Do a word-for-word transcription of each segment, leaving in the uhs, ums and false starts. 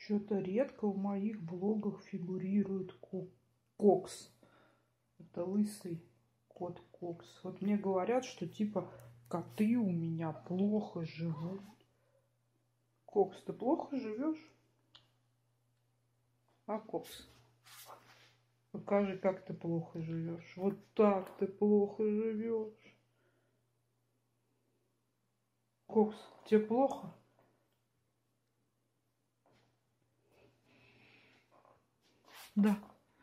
Что-то редко в моих блогах фигурирует Кокс. Это лысый кот Кокс. Вот мне говорят, что типа коты у меня плохо живут. Кокс, ты плохо живешь? А, Кокс? Покажи, как ты плохо живешь. Вот так ты плохо живешь. Кокс, тебе плохо? Да.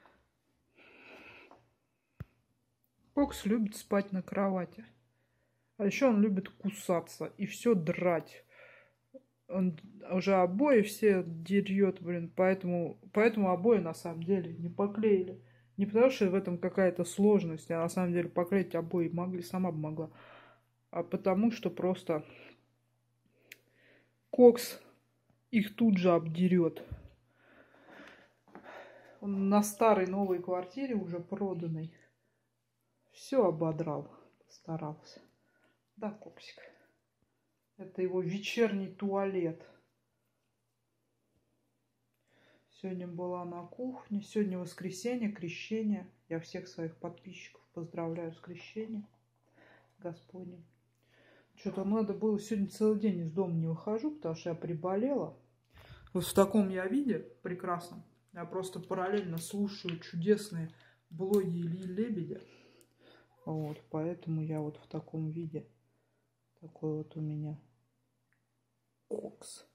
Кокс любит спать на кровати. А еще он любит кусаться и все драть. Он уже обои все дерет, блин, поэтому, поэтому обои на самом деле не поклеили. Не потому что в этом какая-то сложность, а на самом деле поклеить обои могли, сама бы могла. А потому что просто Кокс их тут же обдерет. Он на старой новой квартире, уже проданной, все ободрал, постарался. Да, Коксик. Это его вечерний туалет. Сегодня была на кухне. Сегодня воскресенье, крещение. Я всех своих подписчиков поздравляю с крещением Господним. Что-то надо было сегодня целый день из дома не выхожу, потому что я приболела. Вот в таком я виде прекрасном. Я просто параллельно слушаю чудесные блоги Ильи Лебедя. Вот, поэтому я вот в таком виде. Такой вот у меня Кокс.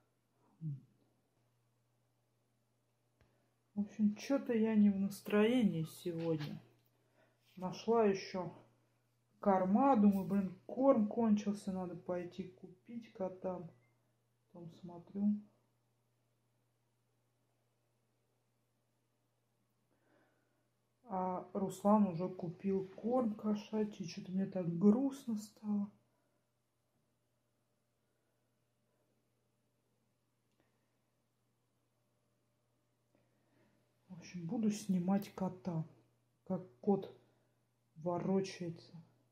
В общем, что-то я не в настроении сегодня. Нашла еще корма. Думаю, блин, корм кончился. Надо пойти купить котам. Потом смотрю. А Руслан уже купил корм кошачий. Что-то мне так грустно стало. В общем, буду снимать кота. Как кот ворочается.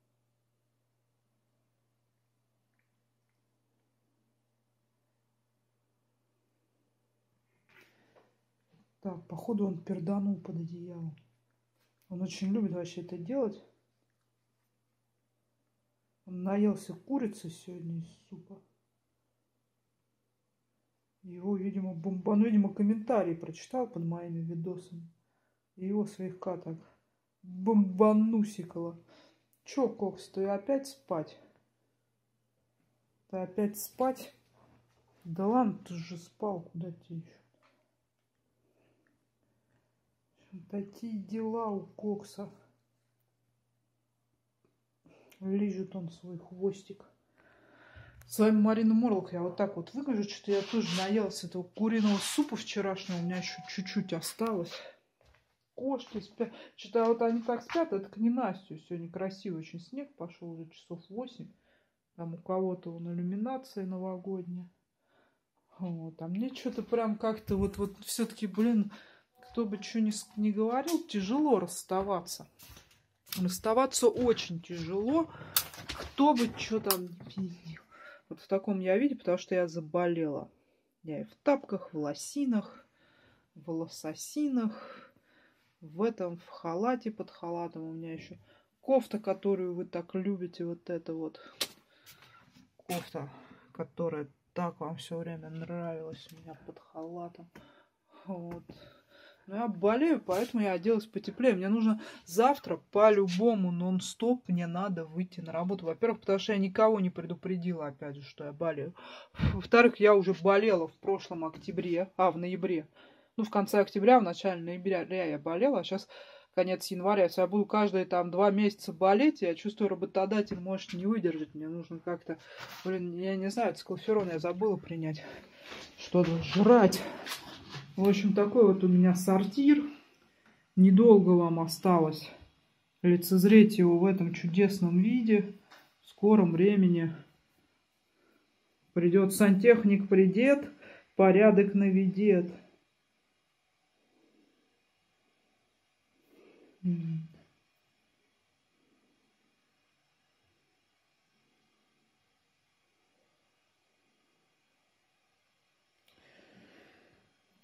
Так, походу он перданул под одеялом. Он очень любит вообще это делать. Он наелся курицы сегодня из супа. Его, видимо, бомбану, видимо, комментарии прочитал под моими видосами. И его слегка так бомбанусикало. Чё, Кокс, ты опять спать? Ты опять спать? Да ладно, ты же спал, куда тебе еще? Такие дела у Кокса. Лижет он свой хвостик. С вами Марина Морлок. Я вот так вот выгляжу, что я тоже наелась этого куриного супа вчерашнего. У меня еще чуть-чуть осталось. Кошки спят. Что-то вот они так спят, это к ненастью. Сегодня красивый очень снег пошел уже часов восемь. Там у кого-то вон иллюминация новогодняя. Вот. А мне что-то прям как-то вот, вот все-таки, блин, кто бы что ни, ни говорил, тяжело расставаться. Расставаться очень тяжело. Кто бы что там ни видел. Вот в таком я виде, потому что я заболела. Я и в тапках, в лосинах, в лососинах, в этом, в халате под халатом. У меня еще кофта, которую вы так любите, вот эта вот кофта, которая так вам все время нравилась у меня под халатом. Вот. Но я болею, поэтому я оделась потеплее. Мне нужно завтра по-любому нон-стоп мне надо выйти на работу. Во-первых, потому что я никого не предупредила, опять же, что я болею. Во-вторых, я уже болела в прошлом октябре, а, в ноябре. Ну, в конце октября, в начале ноября я болела, а сейчас конец января. Если я буду каждые там два месяца болеть, я чувствую, работодатель может не выдержать. Мне нужно как-то, блин, я не знаю, циклоферон я забыла принять. Что-то жрать. В общем, такой вот у меня сортир. Недолго вам осталось лицезреть его в этом чудесном виде. В скором времени придет сантехник, придет, порядок наведет.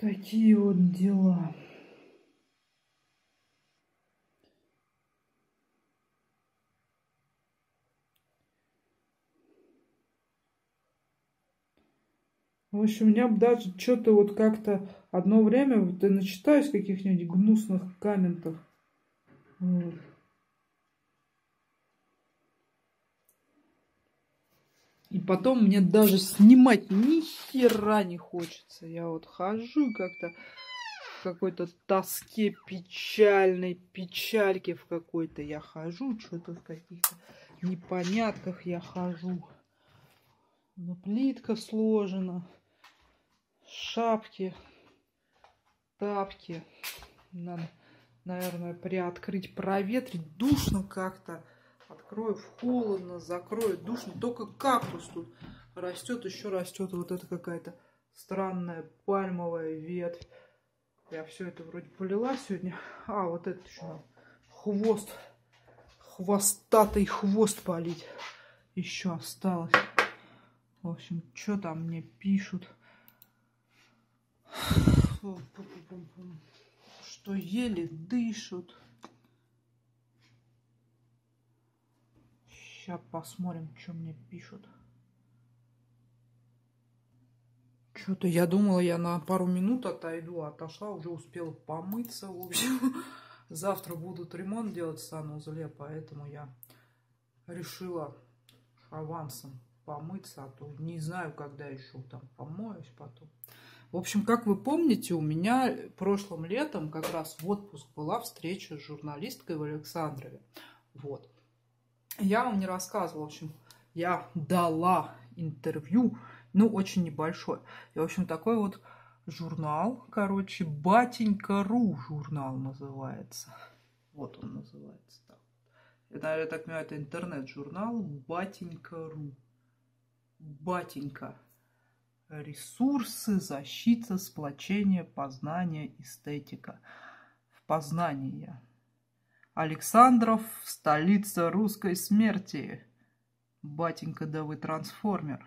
Такие вот дела. В общем, у меня даже что-то вот как-то одно время вот я начитаюсь каких-нибудь гнусных комментов. Вот. И потом мне даже снимать ни хера не хочется. Я вот хожу как-то в какой-то тоске печальной, печальке в какой-то я хожу, что-то в каких-то непонятках я хожу. Но плитка сложена, шапки, тапки. Надо, наверное, приоткрыть, проветрить. Душно как-то. Открою, холодно, закрою, душно. Только кактус тут растет, еще растет. Вот это какая-то странная пальмовая ветвь. Я все это вроде полила сегодня. А, вот это еще хвост. Хвостатый хвост полить. Еще осталось. В общем, что там мне пишут? Что еле дышат. Сейчас посмотрим, что мне пишут. Что-то я думала, я на пару минут отойду, а отошла, уже успела помыться. В общем, завтра будут ремонт делать в санузле, поэтому я решила авансом помыться, а то не знаю, когда еще там помоюсь потом. В общем, как вы помните, у меня прошлым летом как раз в отпуск была встреча с журналисткой в Александрове. Вот. Я вам не рассказывала, в общем, я дала интервью, ну, очень небольшое. И, в общем, такой вот журнал, короче, Батенька.ру журнал называется. Вот он называется. Так. Это, я так понимаю, это интернет-журнал Батенька.ру. Батенька. Ресурсы, защита, сплочение, познание, эстетика. В Познании. Александров, столица русской смерти. Батенька, да вы трансформер.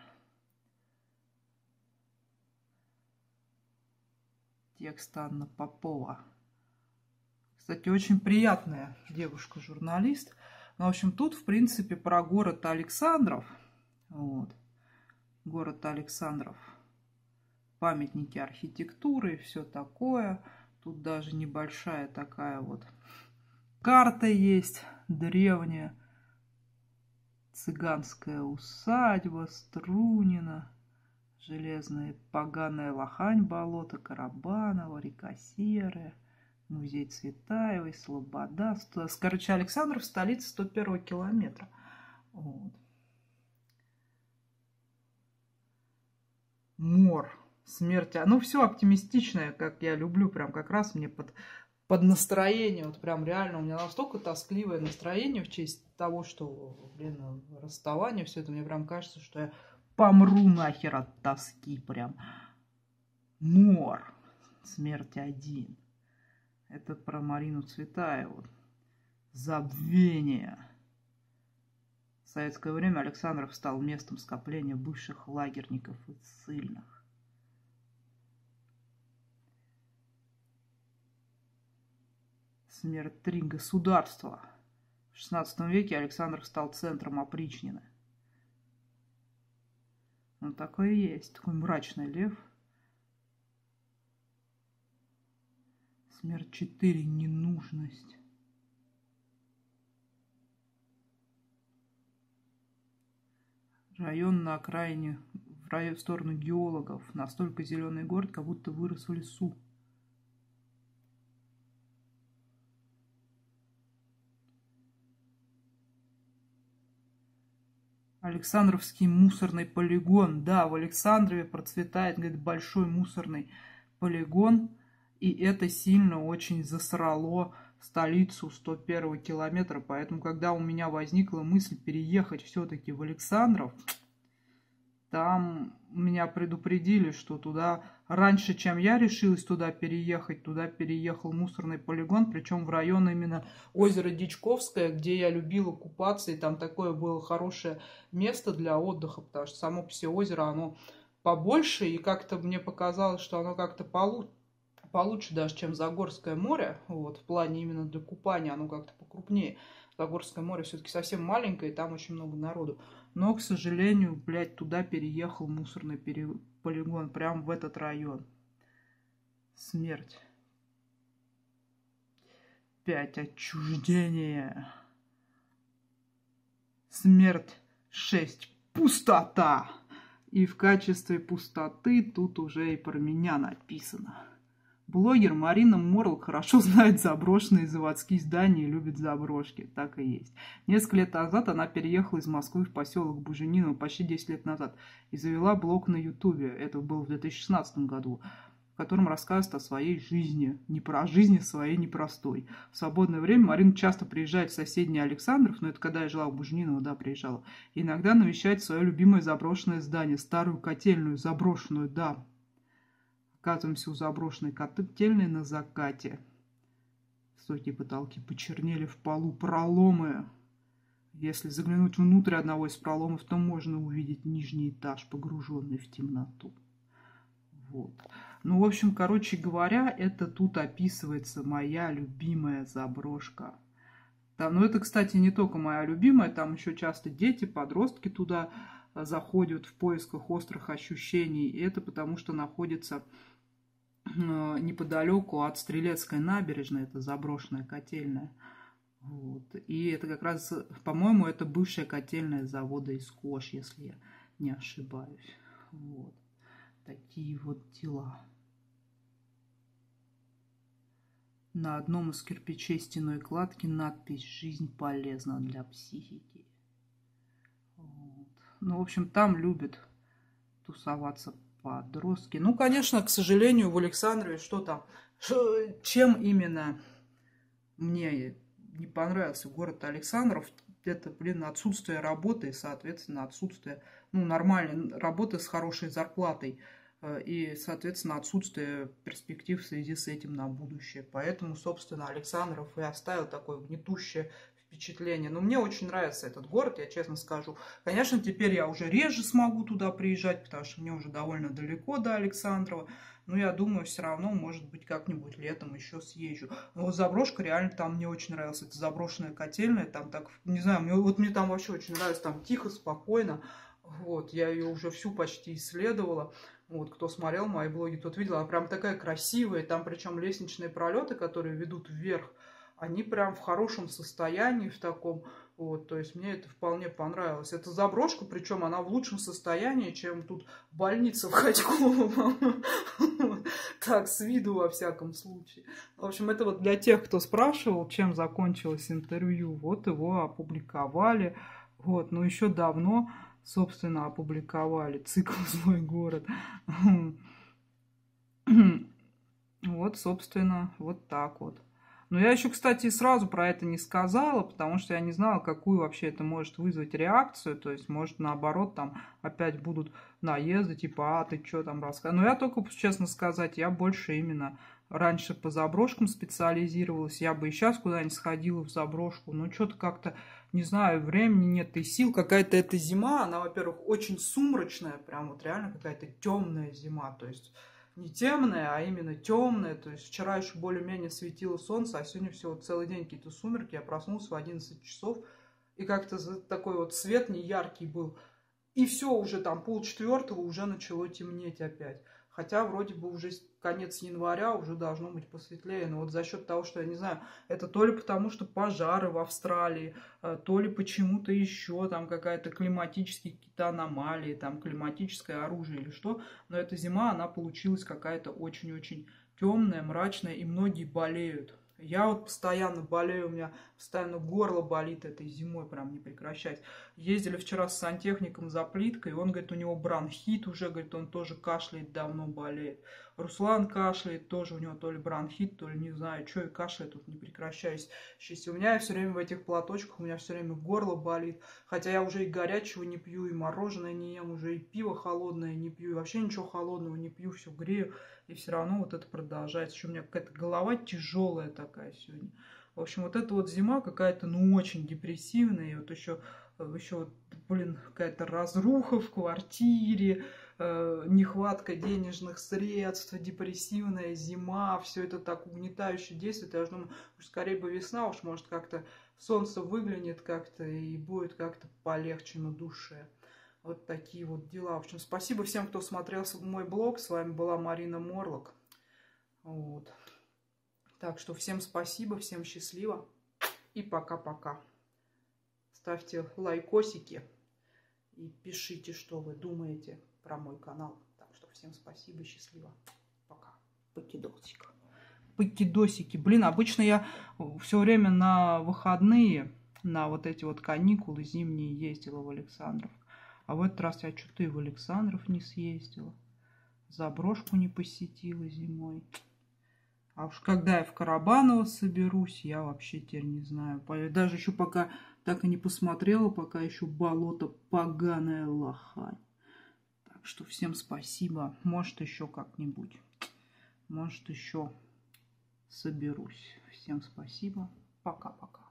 Текст Анна Попова. Кстати, очень приятная девушка-журналист. Ну, в общем, тут, в принципе, про город Александров. Вот. Город Александров. Памятники архитектуры и все такое. Тут даже небольшая такая вот карта есть, древняя. Цыганская усадьба, Струнино, железная поганая лохань, болото Карабанова, река Серая, музей Цветаевой, Слобода. Короче, Александров, столица сто первого километра. Вот. Мор, смерть. Ну, все оптимистичное, как я люблю, прям как раз мне под, под настроение. Вот прям реально у меня настолько тоскливое настроение в честь того, что, блин, расставание, все это, мне прям кажется, что я помру нахер от тоски прям. Мор, смерть один. Это про Марину Цветаеву. Забвение. В советское время Александров стал местом скопления бывших лагерников и ссыльных. Смерть три. Государства. В шестнадцатом веке Александров стал центром опричнины. Он такой и есть. Такой мрачный лев. Смерть четыре. Ненужность. Район на окраине, в, район, в сторону геологов. Настолько зеленый город, как будто вырос в лесу. Александровский мусорный полигон. Да, в Александрове процветает, говорит, большой мусорный полигон. И это сильно очень засрало столицу сто первого километра. Поэтому, когда у меня возникла мысль переехать все-таки в Александров, там меня предупредили, что туда раньше, чем я решилась туда переехать, туда переехал мусорный полигон, причем в район именно озера Дичковское, где я любила купаться, и там такое было хорошее место для отдыха, потому что само по себе озеро, оно побольше, и как-то мне показалось, что оно как-то полу получше даже, чем Загорское море. Вот, в плане именно для купания оно как-то покрупнее. Загорское море все-таки совсем маленькое, и там очень много народу. Но, к сожалению, блядь, туда переехал мусорный пере... полигон, прямо в этот район. Смерть. Пять. Отчуждение. Смерть. Шесть. Пустота. И в качестве пустоты тут уже и про меня написано. Блогер Марина Морлок хорошо знает заброшенные заводские здания и любит заброшки. Так и есть. Несколько лет назад она переехала из Москвы в поселок Бужениново, почти десять лет назад, и завела блог на Ютубе. Это было в две тысячи шестнадцатом году, в котором рассказывает о своей жизни. Не про жизни своей непростой. В свободное время Марина часто приезжает в соседний Александров, но это когда я жила в Бужениново, да, приезжала. И иногда навещает свое любимое заброшенное здание, старую котельную, заброшенную, да. Оказываемся у заброшенной котельной на закате. Высокие потолки почернели, в полу проломы. Если заглянуть внутрь одного из проломов, то можно увидеть нижний этаж, погруженный в темноту. Вот. Ну, в общем, короче говоря, это тут описывается моя любимая заброшка. Там, ну, это, кстати, не только моя любимая, там еще часто дети, подростки туда заходят в поисках острых ощущений. И это потому, что находится неподалеку от Стрелецкой набережной, это заброшенная котельная. Вот. И это как раз, по-моему, это бывшая котельная завода Искош, если я не ошибаюсь. Вот. Такие вот дела. На одном из кирпичей стеной кладки надпись «Жизнь полезна для психики». Вот. Ну, в общем, там любят тусоваться подростки. Ну, конечно, к сожалению, в Александрове что там, чем именно мне не понравился город Александров, это, блин, отсутствие работы и, соответственно, отсутствие, ну, нормальной работы с хорошей зарплатой и, соответственно, отсутствие перспектив в связи с этим на будущее. Поэтому, собственно, Александров и оставил такое гнетущее впечатление. Но мне очень нравится этот город, я честно скажу. Конечно, теперь я уже реже смогу туда приезжать, потому что мне уже довольно далеко до Александрова. Но я думаю, все равно, может быть, как-нибудь летом еще съезжу. Но вот заброшка реально там мне очень нравилась. Это заброшенная котельная, там так, не знаю, мне, вот мне там вообще очень нравится, там тихо, спокойно. Вот, я ее уже всю почти исследовала. Вот, кто смотрел мои блоги, тот видел, она прям такая красивая. Там причем лестничные пролеты, которые ведут вверх, они прям в хорошем состоянии, в таком, вот, то есть мне это вполне понравилось. Это заброшка, причем она в лучшем состоянии, чем тут больница в Хотьково. Так, с виду во всяком случае. В общем, это вот для тех, кто спрашивал, чем закончилось интервью, вот его опубликовали, вот, но еще давно, собственно, опубликовали цикл «Злой город». Вот, собственно, вот так вот. Но я еще, кстати, сразу про это не сказала, потому что я не знала, какую вообще это может вызвать реакцию. То есть, может, наоборот, там опять будут наезды, типа, а ты что там рассказываешь? Но я только, честно сказать, я больше именно раньше по заброшкам специализировалась. Я бы и сейчас куда-нибудь сходила в заброшку. Но что-то как-то, не знаю, времени нет и сил. Какая-то эта зима, она, во-первых, очень сумрачная, прям вот реально какая-то темная зима. То есть не темная, а именно темная. То есть вчера еще более-менее светило солнце, а сегодня всего целый день какие-то сумерки. Я проснулся в одиннадцать часов, и как-то такой вот свет неяркий был. И все, уже там полчетвертого уже начало темнеть опять. Хотя вроде бы уже конец января, уже должно быть посветлее. Но вот за счет того, что, я не знаю, это то ли потому, что пожары в Австралии, то ли почему-то еще там какая-то климатические какие-то аномалии, там климатическое оружие или что. Но эта зима, она получилась какая-то очень-очень темная, мрачная, и многие болеют. Я вот постоянно болею, у меня постоянно горло болит этой зимой, прям не прекращать. Ездили вчера с сантехником за плиткой, и он говорит, у него бронхит уже, говорит, он тоже кашляет, давно болеет. Руслан кашляет, тоже у него то ли бронхит, то ли не знаю, что, и кашляет тут не прекращаюсь. У меня я все время в этих платочках, у меня все время горло болит. Хотя я уже и горячего не пью, и мороженое не ем, уже и пиво холодное не пью, и вообще ничего холодного не пью, все грею. И все равно вот это продолжается. Еще у меня какая-то голова тяжелая такая сегодня. В общем, вот эта вот зима какая-то, ну, очень депрессивная. И вот еще, еще вот, блин, какая-то разруха в квартире, э, нехватка денежных средств, депрессивная зима. Все это так угнетающе действует. Я думаю, уж скорее бы весна, уж может как-то солнце выглянет как-то и будет как-то полегче на душе. Вот такие вот дела. В общем, спасибо всем, кто смотрел мой блог. С вами была Марина Морлок. Вот. Так что всем спасибо, всем счастливо и пока-пока. Ставьте лайкосики и пишите, что вы думаете про мой канал. Так что всем спасибо, счастливо. Пока. Покидосик. Покидосики. Блин, обычно я все время на выходные, на вот эти вот каникулы зимние ездила в Александров. А в этот раз я что-то и в Александров не съездила. Заброшку не посетила зимой. А уж когда я в Карабаново соберусь, я вообще теперь не знаю. Даже еще пока так и не посмотрела, пока еще болото поганая лохань. Так что всем спасибо. Может, еще как-нибудь. Может, еще соберусь. Всем спасибо. Пока-пока.